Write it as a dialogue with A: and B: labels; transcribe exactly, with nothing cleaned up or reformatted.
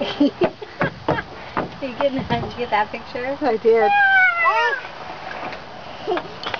A: you getting, did you get that picture?
B: I did.